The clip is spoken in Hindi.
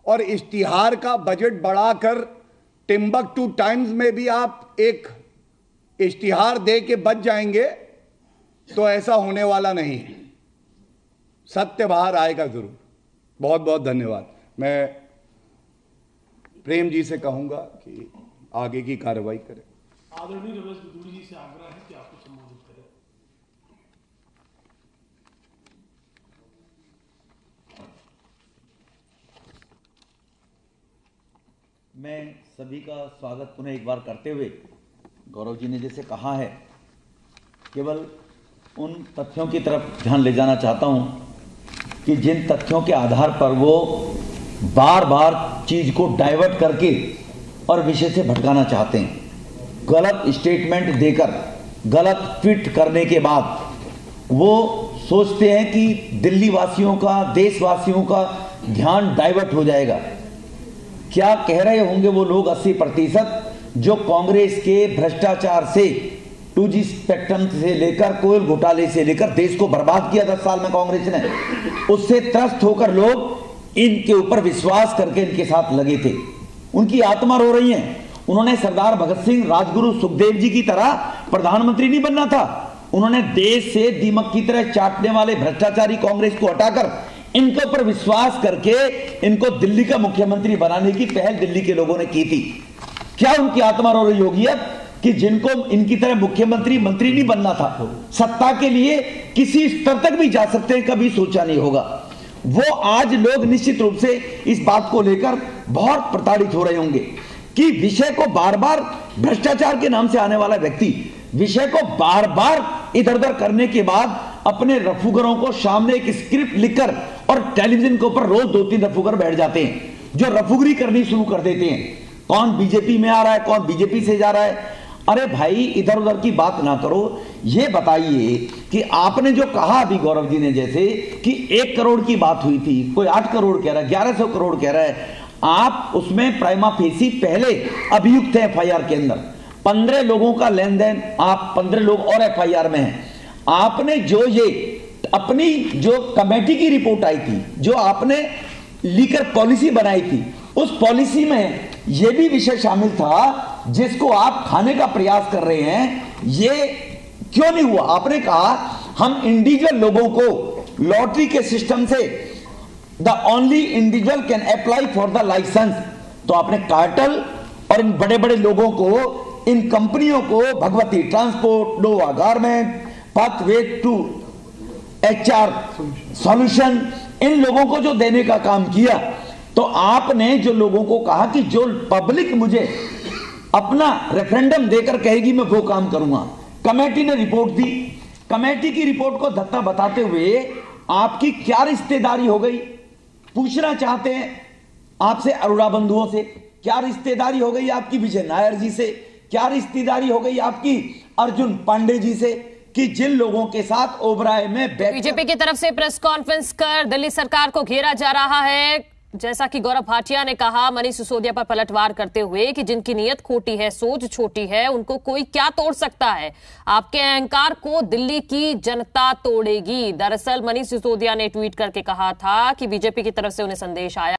और इश्तिहार का बजट बढ़ाकर टिम्बकटू टाइम्स में भी आप एक इश्तिहार दे के बच जाएंगे, तो ऐसा होने वाला नहीं है। सत्य बाहर आएगा जरूर। बहुत बहुत धन्यवाद। मैं प्रेम जी से कहूंगा कि आगे की कार्रवाई करें। आदरणीय रमेश बिदुड़ी जी से आग्रह है कि आपको संबोधित करें। मैं सभी का स्वागत पुनः एक बार करते हुए, गौरव जी ने जैसे कहा है, केवल उन तथ्यों की तरफ ध्यान ले जाना चाहता हूं कि जिन तथ्यों के आधार पर वो बार बार चीज को डाइवर्ट करके और विषय से भटकाना चाहते हैं। गलत स्टेटमेंट देकर, गलत ट्वीट करने के बाद वो सोचते हैं कि दिल्ली वासियों का, देशवासियों का ध्यान डाइवर्ट हो जाएगा। क्या कह रहे होंगे वो लोग 80% जो कांग्रेस के भ्रष्टाचार से, 2G स्पेक्ट्रम से लेकर, कोयल घोटाले से लेकर देश को बर्बाद किया 10 साल में कांग्रेस ने, उससे त्रस्त होकर लोग इनके ऊपर विश्वास करके इनके साथ लगे थे। उनकी आत्मा रो रही है। उन्होंने सरदार भगत सिंह, राजगुरु सुखदेव जी की तरह प्रधानमंत्री नहीं बनना था। उन्होंने देश से दीमक की तरह चाटने वाले भ्रष्टाचारी कांग्रेस को हटाकर इनके ऊपर विश्वास करके इनको दिल्ली का मुख्यमंत्री बनाने की पहल दिल्ली के लोगों ने की थी। क्या उनकी आत्मा रो रही होगी अब कि जिनको इनकी तरह मुख्यमंत्री, मंत्री नहीं बनना था, सत्ता के लिए किसी स्तर तक भी जा सकते हैं, कभी सोचा नहीं होगा। वो आज लोग निश्चित रूप से इस बात को लेकर बहुत प्रताड़ित हो रहे होंगे कि विषय को बार बार, भ्रष्टाचार के नाम से आने वाला व्यक्ति विषय को बार बार इधर उधर करने के बाद अपने रफूगरों को सामने एक स्क्रिप्ट लिखकर और टेलीविजन के ऊपर रोज 2-3 रफूगर बैठ जाते हैं जो रफूगरी करनी शुरू कर देते हैं। कौन बीजेपी में आ रहा है, कौन बीजेपी से जा रहा है। अरे भाई, इधर उधर की बात ना करो। ये बताइए कि आपने जो कहा अभी गौरव जी ने, जैसे कि 1 करोड़ की बात हुई थी, कोई 8 करोड़ कह रहा है, 1100 करोड़ कह रहा है। आप उसमें प्राइमा फेसी पहले अभियुक्त है एफआईआर के अंदर। 15 लोगों का लेन देन, आप 15 लोग और एफआईआर में हैं। आपने जो ये अपनी जो कमेटी की रिपोर्ट आई थी, जो आपने लीकर पॉलिसी बनाई थी, उस पॉलिसी में यह भी विषय शामिल था जिसको आप खाने का प्रयास कर रहे हैं। ये क्यों नहीं हुआ? आपने कहा हम इंडिविजुअल लोगों को लॉटरी के सिस्टम से the only individual can apply for the license. तो आपने कार्टेल और इन बड़े बड़े लोगों को, इन कंपनियों को, Bhagwati transport, Nova garment, pathway to HR solution, इन लोगों को जो देने का काम किया, तो आपने जो लोगों को कहा कि जो पब्लिक मुझे अपना रेफरेंडम देकर कहेगी मैं वो काम करूंगा। कमेटी ने रिपोर्ट दी। कमेटी की रिपोर्ट को धत्ता बताते हुए आपकी क्या रिश्तेदारी हो गई? पूछना चाहते हैं आपसे अरोड़ा बंधुओं से, क्या रिश्तेदारी हो गई आपकी विजय नायर जी से? क्या रिश्तेदारी हो गई आपकी अर्जुन पांडे जी से कि जिन लोगों के साथ ओबराय में बीजेपी की तरफ से प्रेस कॉन्फ्रेंस कर दिल्ली सरकार को घेरा जा रहा है। जैसा कि गौरव भाटिया ने कहा मनीष सिसोदिया पर पलटवार करते हुए कि जिनकी नीयत खोटी है, सोच छोटी है, उनको कोई क्या तोड़ सकता है। आपके अहंकार को दिल्ली की जनता तोड़ेगी। दरअसल मनीष सिसोदिया ने ट्वीट करके कहा था कि बीजेपी की तरफ से उन्हें संदेश आया